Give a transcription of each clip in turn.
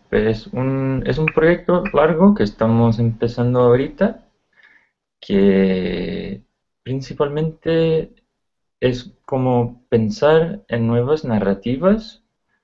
Es un proyecto largo que estamos empezando ahorita, que principalmente es como pensar en nuevas narrativas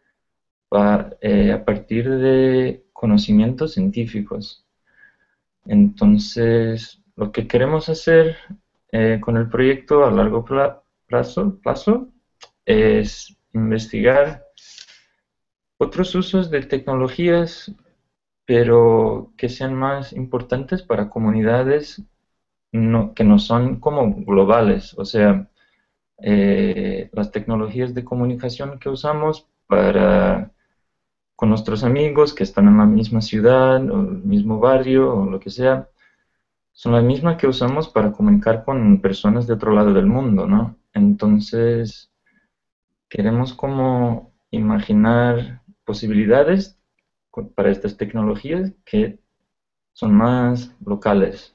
a partir de conocimientos científicos. Entonces, lo que queremos hacer con el proyecto a largo plazo es investigar otros usos de tecnologías, pero que sean más importantes para comunidades que no son como globales. O sea, las tecnologías de comunicación que usamos con nuestros amigos que están en la misma ciudad o el mismo barrio o lo que sea, son las mismas que usamos para comunicar con personas de otro lado del mundo, ¿no? Entonces, queremos como imaginar posibilidades para estas tecnologías que son más locales,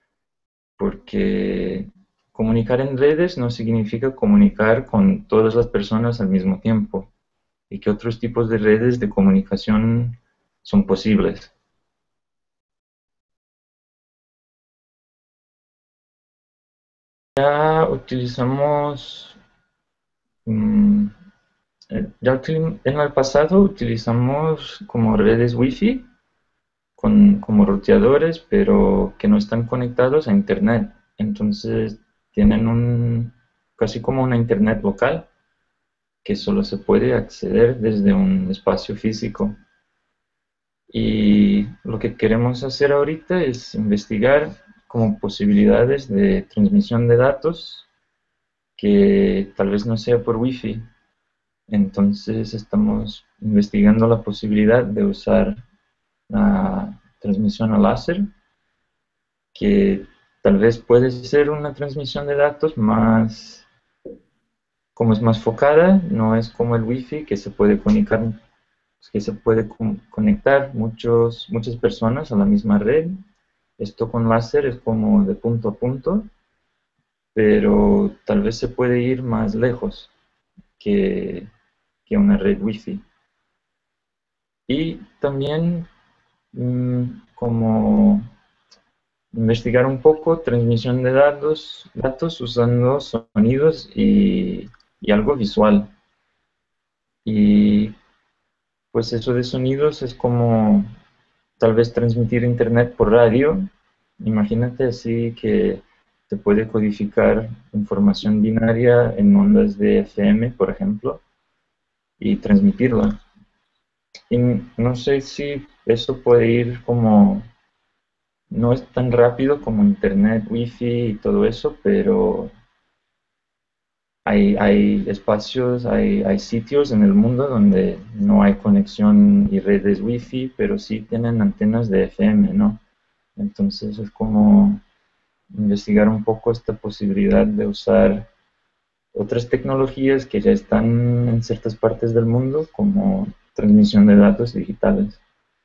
porque comunicar en redes no significa comunicar con todas las personas al mismo tiempo, y que otros tipos de redes de comunicación son posibles. Ya utilizamos, mm, en el pasado utilizamos como redes Wi-Fi como roteadores, pero que no están conectados a Internet. Entonces tienen casi como una Internet local que solo se puede acceder desde un espacio físico. Y lo que queremos hacer ahorita es investigar como posibilidades de transmisión de datos que tal vez no sea por Wi-Fi. Entonces estamos investigando la posibilidad de usar la transmisión a láser, que tal vez puede ser una transmisión de datos más, como es más focada, no es como el Wi-Fi que se puede conectar muchas personas a la misma red. Esto con láser es como de punto a punto, pero tal vez se puede ir más lejos que, que una red Wi-Fi. Y también como investigar un poco transmisión de datos usando sonidos y algo visual. Y pues eso de sonidos es como tal vez transmitir internet por radio. Imagínate así que se puede codificar información binaria en ondas de FM, por ejemplo, y transmitirla. Y no sé si eso puede ir como, no es tan rápido como internet, wifi y todo eso, pero hay espacios, hay sitios en el mundo donde no hay conexión y redes wifi, pero sí tienen antenas de FM, ¿no? Entonces es como investigar un poco esta posibilidad de usar otras tecnologías que ya están en ciertas partes del mundo, como transmisión de datos digitales.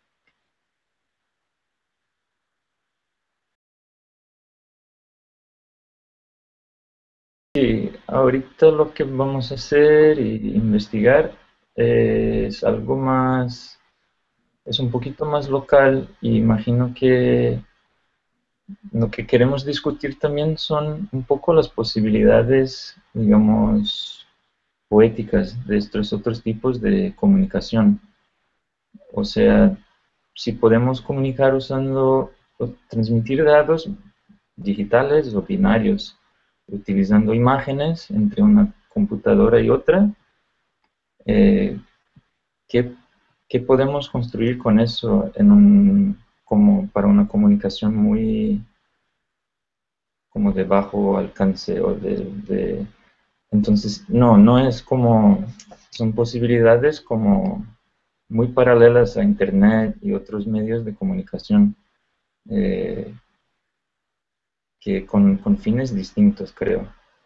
Sí, ahorita lo que vamos a hacer y investigar es algo más, es un poquito más local, y imagino que lo que queremos discutir también son un poco las posibilidades, digamos, poéticas de estos otros tipos de comunicación. O sea, si podemos comunicar usando o transmitir datos digitales o binarios, utilizando imágenes entre una computadora y otra, eh, ¿qué, qué podemos construir con eso como para una comunicación muy como de bajo alcance entonces no es como, son posibilidades como muy paralelas a internet y otros medios de comunicación, eh, que con fines distintos, creo.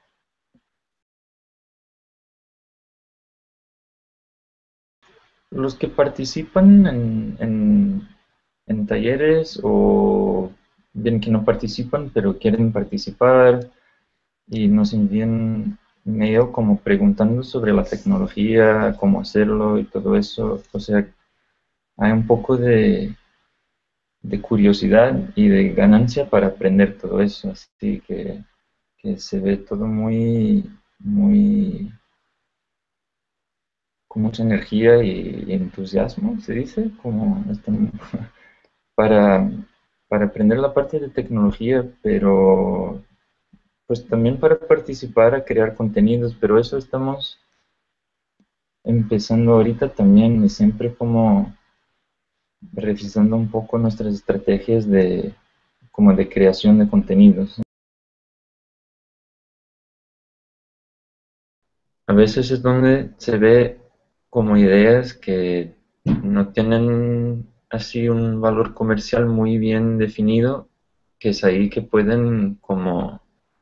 Los que participan en talleres, o bien que no participan pero quieren participar y nos envían medio como preguntando sobre la tecnología, cómo hacerlo y todo eso. O sea, hay un poco de curiosidad y de ganancia para aprender todo eso, así que se ve todo muy, con mucha energía y entusiasmo, se dice, como para, para aprender la parte de tecnología, pero pues también para participar a crear contenidos, pero eso estamos empezando ahorita también y siempre como revisando un poco nuestras estrategias como de creación de contenidos. A veces es donde se ve como ideas que no tienen así un valor comercial muy bien definido, que es ahí que pueden como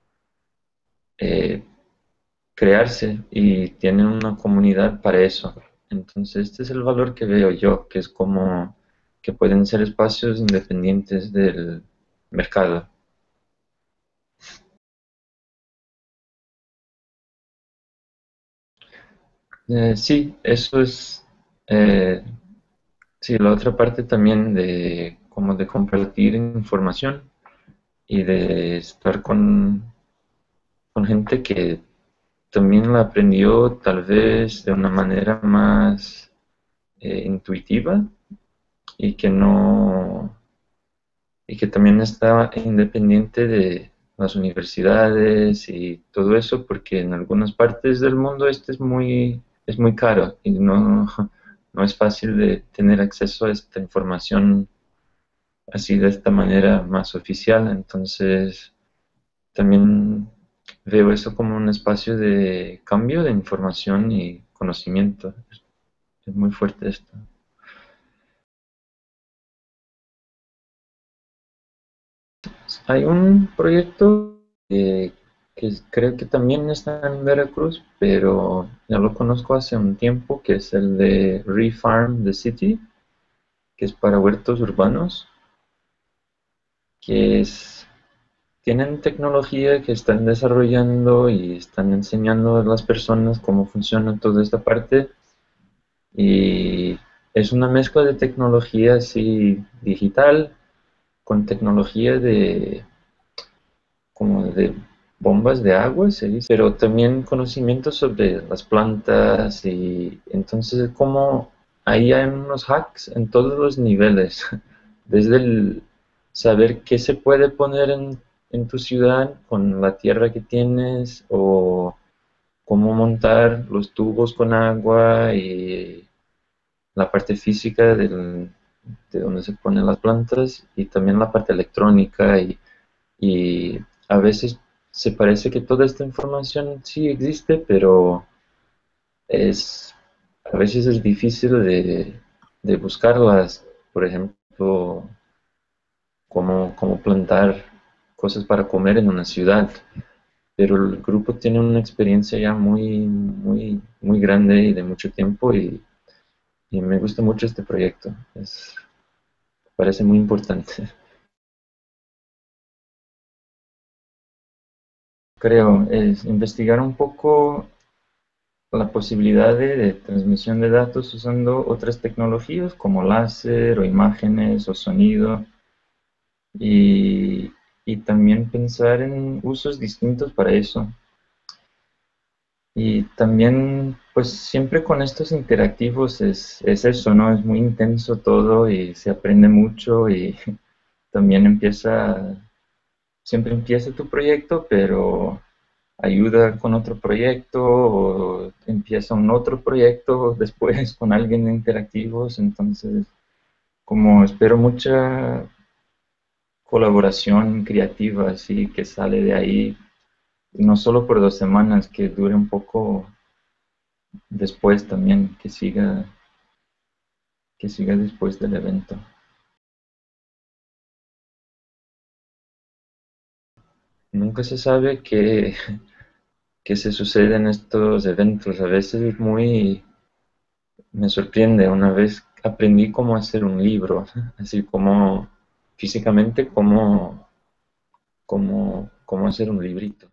eh, crearse y tienen una comunidad para eso. Entonces este es el valor que veo yo, que es como que pueden ser espacios independientes del mercado. Sí, eso es, eh, sí, la otra parte también de como de compartir información y de estar con gente que también la aprendió tal vez de una manera más intuitiva y que no, y que también está independiente de las universidades y todo eso, porque en algunas partes del mundo este es muy caro y no es fácil de tener acceso a esta información así de esta manera más oficial. Entonces, también veo eso como un espacio de cambio de información y conocimiento. Es muy fuerte esto. Hay un proyecto que creo que también está en Veracruz, pero ya lo conozco hace un tiempo, que es el de Refarm the City, que es para huertos urbanos, que es, tienen tecnología que están desarrollando y están enseñando a las personas cómo funciona toda esta parte. Y es una mezcla de tecnología así digital con tecnología como de bombas de agua, se dice, pero también conocimiento sobre las plantas y entonces como ahí hay unos hacks en todos los niveles, desde el saber qué se puede poner en tu ciudad con la tierra que tienes o cómo montar los tubos con agua y la parte física de donde se ponen las plantas y también la parte electrónica y a veces se parece que toda esta información sí existe, pero es, a veces es difícil de buscarlas. Por ejemplo, cómo plantar cosas para comer en una ciudad. Pero el grupo tiene una experiencia ya muy grande y de mucho tiempo y me gusta mucho este proyecto. Parece muy importante. Creo, es investigar un poco la posibilidad de transmisión de datos usando otras tecnologías como láser o imágenes o sonido y, y también pensar en usos distintos para eso. Y también, pues siempre con estos interactivos es eso, ¿no? Es muy intenso todo y se aprende mucho y también siempre empieza tu proyecto, pero ayuda con otro proyecto o empieza un otro proyecto después con alguien de interactivos. Entonces, como espero mucha colaboración creativa, así que sale de ahí, no solo por 2 semanas, que dure un poco después también, que siga después del evento. Nunca se sabe qué se sucede en estos eventos. A veces me sorprende. Una vez aprendí cómo hacer un libro, así como físicamente cómo hacer un librito.